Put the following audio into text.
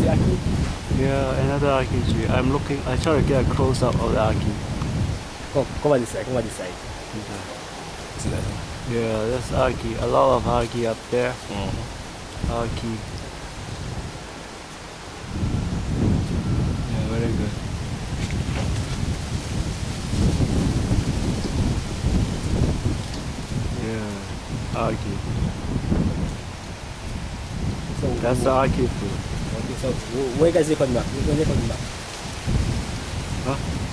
see Ackee? Yeah, another Ackee tree. I'm looking. I try to get a close up of the Ackee. Come on this side. Come on this side. Okay. See that? Yeah, that's Ackee. A lot of Ackee up there. Ackee. Yeah, very good. Yeah, Ackee. So That's the Ackee fruit. okay, so where guys they coming back? When they coming back? Huh?